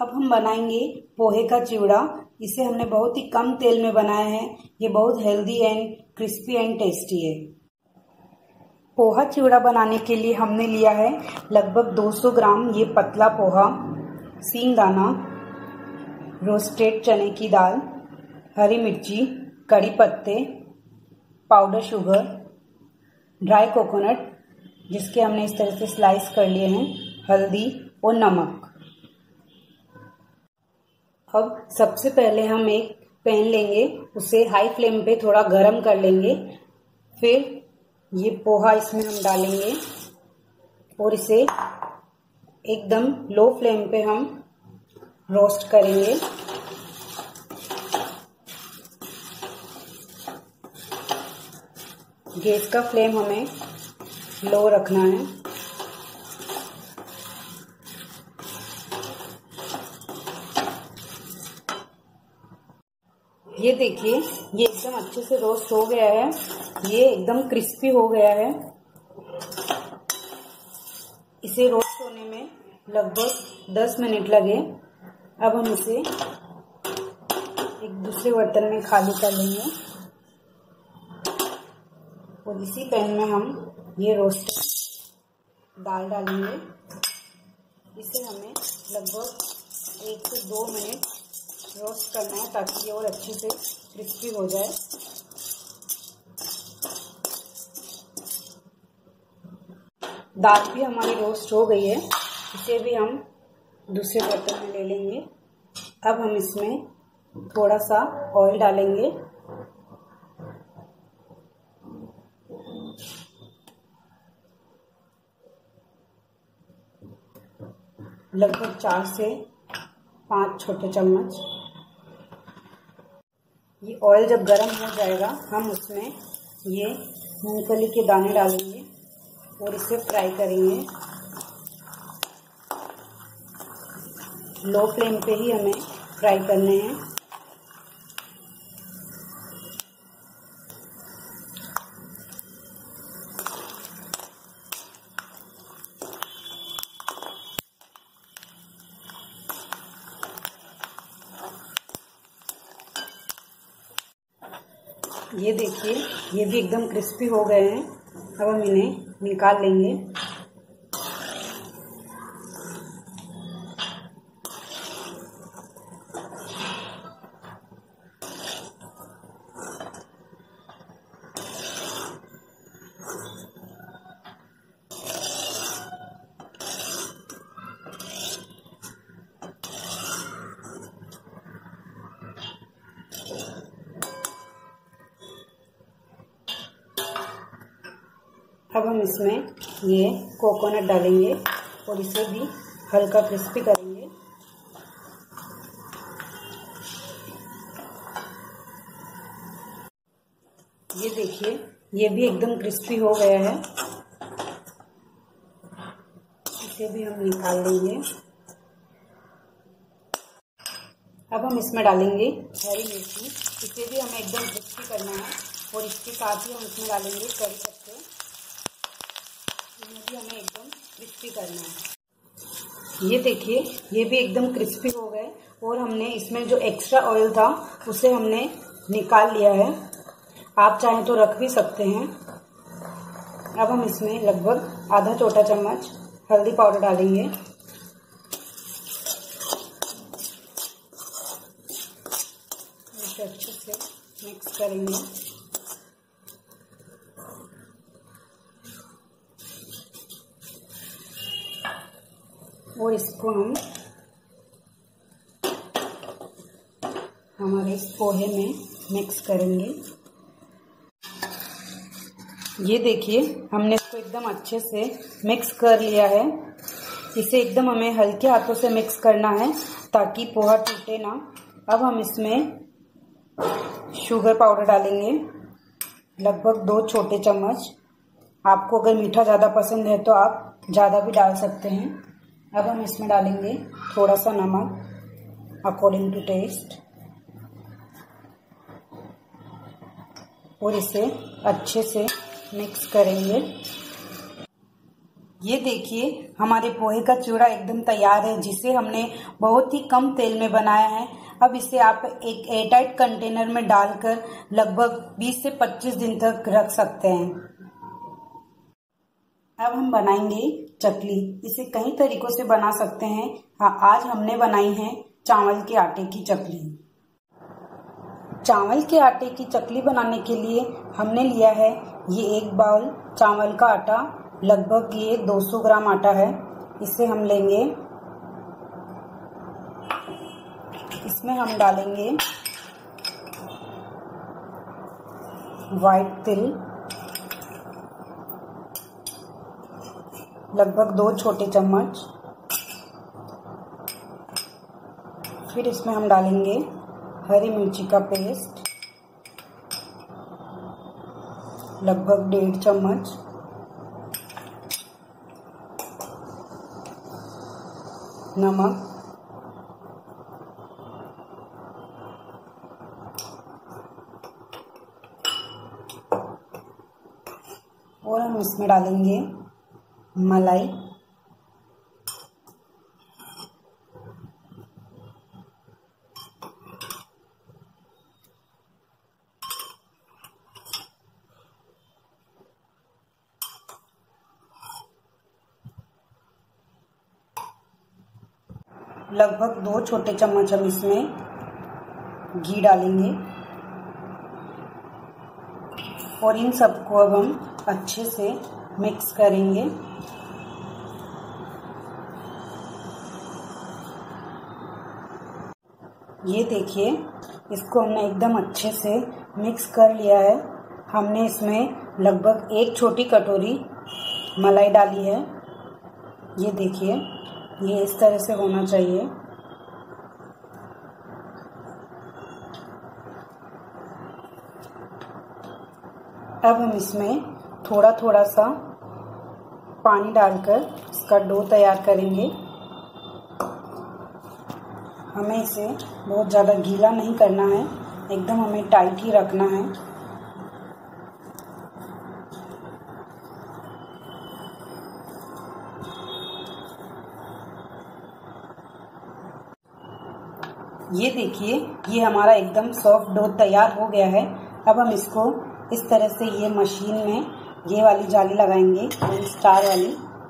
अब हम बनाएंगे पोहे का चिवड़ा। इसे हमने बहुत ही कम तेल में बनाया है। ये बहुत healthy and crispy and tasty है। पोहा चिवड़ा बनाने के लिए हमने लिया है लगभग 200 ग्राम ये पतला पोहा, सींगदाना, रोस्टेड चने की दाल, हरी मिर्ची, कड़ी पत्ते, पाउडर शुगर, ड्राई कोकोनट जिसके हमने इस तरह से स्लाइस कर लिए हैं, हल्दी और नमक। अब सबसे पहले हम एक पैन लेंगे, उसे हाई फ्लेम पे थोड़ा गरम कर लेंगे। फिर ये पोहा इसमें हम डालेंगे और इसे एकदम लो फ्लेम पे हम रोस्ट करेंगे। गैस का फ्लेम हमें लो रखना है। ये देखिए, ये एकदम अच्छे से रोस्ट हो गया है। ये एकदम क्रिस्पी हो गया है। इसे रोस्ट होने में लगभग 10 मिनट लगे। अब हम इसे एक दूसरे बर्तन में खाली कर लेंगे और इसी पैन में हम ये रोस्टेड दाल डालेंगे। इसे हमें लगभग 1 से 2 मिनट रोस्ट करना है ताकि ये और अच्छे से क्रिस्पी हो जाए। दाल भी हमारी रोस्ट हो गई है। इसे भी हम दूसरे बर्तन में ले लेंगे। अब हम इसमें थोड़ा सा ऑयल डालेंगे। लगभग 4 से 5 छोटे चम्मच। ये ऑयल जब गर्म हो जाएगा हम उसमें ये मूंगफली के दाने डालेंगे और इसे फ्राई करेंगे। लो फ्लेम पे ही हमें फ्राई करने हैं। ये देखिए, ये भी एकदम क्रिस्पी हो गए हैं। अब हम इन्हें निकाल लेंगे। अब हम इसमें ये कोकोनट डालेंगे और इसे भी हल्का क्रिस्पी करेंगे। ये देखिए, ये भी एकदम क्रिस्पी हो गया है। इसे भी हम निकाल लेंगे। अब हम इसमें डालेंगे हरी मिर्ची। इसे भी हमें एकदम क्रिस्पी करना है और इसके साथ ही हम इसमें डालेंगे कड़ी पत्ते। इन्हें भी हमें एकदम क्रिस्पी करना है। ये देखिए, ये भी एकदम क्रिस्पी हो गए और हमने इसमें जो एक्स्ट्रा ऑयल था उसे हमने निकाल लिया है। आप चाहें तो रख भी सकते हैं। अब हम इसमें लगभग आधा छोटा चम्मच हल्दी पाउडर डालेंगे। इसे अच्छे से मिक्स करेंगे। और इसको हम हमारे इस पोहे में मिक्स करेंगे। ये देखिए, हमने इसको एकदम अच्छे से मिक्स कर लिया है। इसे एकदम हमें हल्के हाथों से मिक्स करना है ताकि पोहा टूटे ना। अब हम इसमें शुगर पाउडर डालेंगे, लगभग 2 छोटे चम्मच। आपको अगर मीठा ज़्यादा पसंद है तो आप ज़्यादा भी डाल सकते हैं। अब हम इसमें डालेंगे थोड़ा सा नमक अकॉर्डिंग टू टेस्ट और इसे अच्छे से मिक्स करेंगे। ये देखिए हमारे पोहे का चिवड़ा एकदम तैयार है, जिसे हमने बहुत ही कम तेल में बनाया है। अब इसे आप एक एयरटाइट कंटेनर में डालकर लगभग 20 से 25 दिन तक रख सकते हैं। अब हम बनाएंगे चकली। इसे कई तरीकों से बना सकते हैं। आज हमने बनाई है चावल के आटे की चकली। चावल के आटे की चकली बनाने के लिए हमने लिया है ये 1 बाउल चावल का आटा, लगभग ये 200 ग्राम आटा है। इसे हम लेंगे, इसमें हम डालेंगे व्हाइट तिल, लगभग 2 छोटे चम्मच। फिर इसमें हम डालेंगे हरी मिर्ची का पेस्ट, लगभग 1.5 चम्मच। नमक, और हम इसमें डालेंगे मलाई, लगभग 2 छोटे चम्मच हम इसमें घी डालेंगे और इन सबको अब हम अच्छे से मिक्स करेंगे। ये देखिए इसको हमने एकदम अच्छे से मिक्स कर लिया है। हमने इसमें लगभग 1 छोटी कटोरी मलाई डाली है। ये देखिए ये इस तरह से होना चाहिए। अब हम इसमें थोड़ा थोड़ा सा पानी डालकर इसका डो तैयार करेंगे। हमें इसे बहुत ज़्यादा गीला नहीं करना है, एकदम हमें टाइट ही रखना है। ये देखिए ये हमारा एकदम सॉफ्ट डो तैयार हो गया है। अब हम इसको इस तरह से ये मशीन में ये वाली जाली लगाएंगे, स्टार वाली।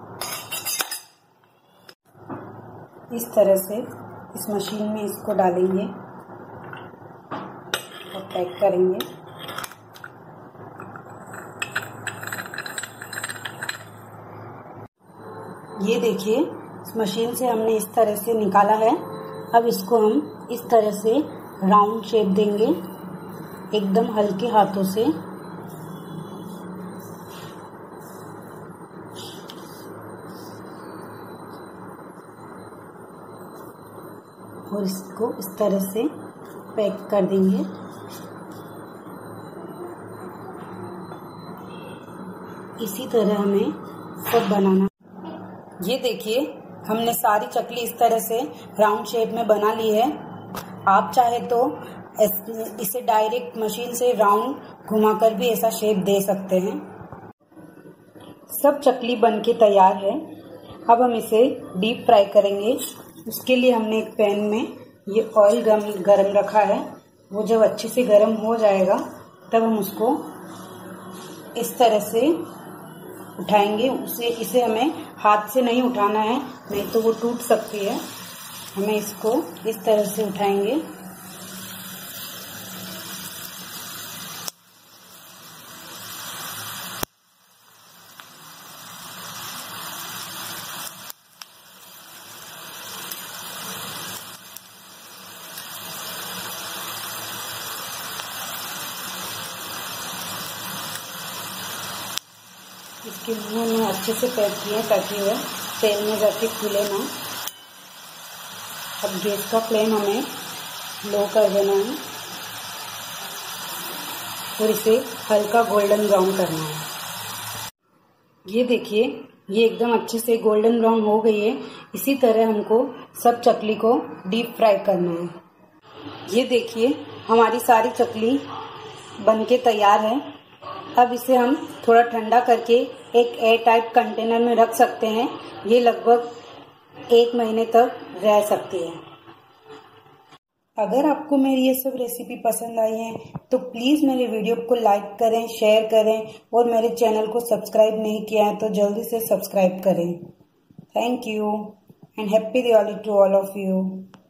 इस तरह से इस मशीन में इसको डालेंगे और पैक करेंगे। ये देखिए इस मशीन से हमने इस तरह से निकाला है। अब इसको हम इस तरह से राउंड शेप देंगे एकदम हल्के हाथों से। और इसको इस तरह से पैक कर देंगे। इसी तरह हमें सब बनाना। ये देखिए हमने सारी चकली इस तरह से राउंड शेप में बना ली है। आप चाहे तो इसे डायरेक्ट मशीन से राउंड घुमाकर भी ऐसा शेप दे सकते हैं। सब चकली बनके तैयार है। अब हम इसे डीप फ्राई करेंगे। उसके लिए हमने एक पैन में ये ऑयल गरम रखा है। वो जब अच्छे से गरम हो जाएगा तब हम उसको इस तरह से उठाएंगे। इसे हमें हाथ से नहीं उठाना है, नहीं तो वो टूट सकती है। हमें इसको इस तरह से उठाएंगे। इसके मुंह में अच्छे से पैक किए ताकि वह तेल में जाके खुले ना। अब गैस का फ्लेम हमें लो कर देना है और इसे हल्का गोल्डन ब्राउन करना है। ये देखिए ये एकदम अच्छे से गोल्डन ब्राउन हो गई है। इसी तरह हमको सब चकली को डीप फ्राई करना है। ये देखिए हमारी सारी चकली बनके तैयार है। अब इसे हम थोड़ा ठंडा करके एक एयर टाइट कंटेनर में रख सकते हैं। ये लगभग 1 महीने तक रह सकती है। अगर आपको मेरी ये सब रेसिपी पसंद आई है तो प्लीज़ मेरे वीडियो को लाइक करें, शेयर करें और मेरे चैनल को सब्सक्राइब नहीं किया है तो जल्दी से सब्सक्राइब करें। Thank you and happy Diwali to all of you.